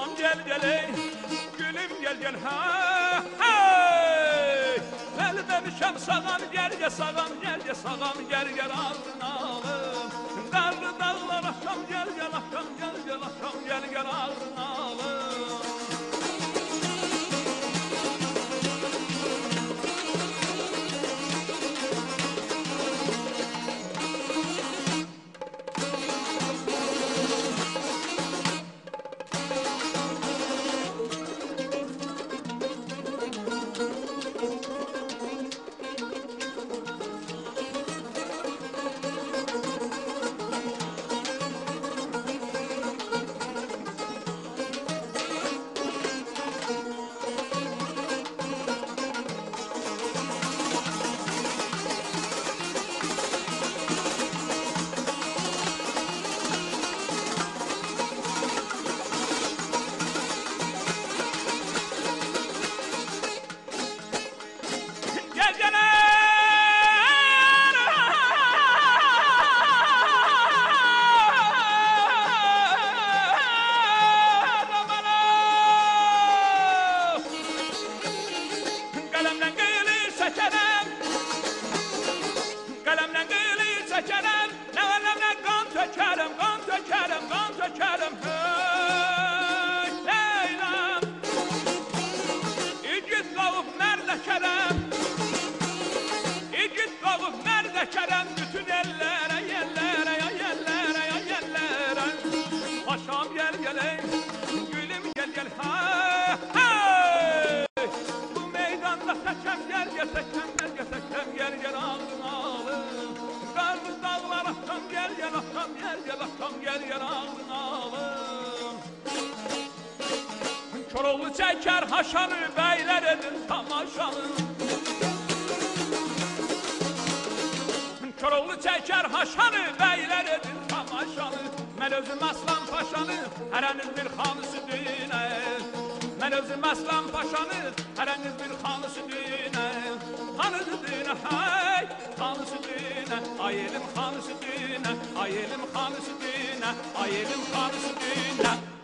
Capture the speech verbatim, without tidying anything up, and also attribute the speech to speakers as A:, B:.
A: sağam gel gel ey gülüm gel gel ha hey Veli demişem sağam gel gel sağam gel gel sağam gel gel aldın alım Karlı dağlar akşam gel gel akşam gel gel akşam gel gel aldın alım Kerem bütün ellere yellere ya yellere ya yellere Paşam gel gel ey gülüm gel gel ha hey Bu meydanda seçem gel gel seçem gel gel seçem gel gel aldın alın Karlı dağlar akşam gel gel akşam gel gel akşam gel gel aldın alın Koroğlu çeker haşanı beyler edin tamaşanı Koroğlu çeker haşanı, beyler edin tamaşanı Mən özüm Aslan Paşanı, hərəniz bir xanısı dinə Mən özüm Aslan Paşanı, hərəniz bir xanısı dinə Xanısı dinə, hey, xanısı dinə Ay elim xanısı dinə, ay elim xanısı dinə Ay elim xanısı dinə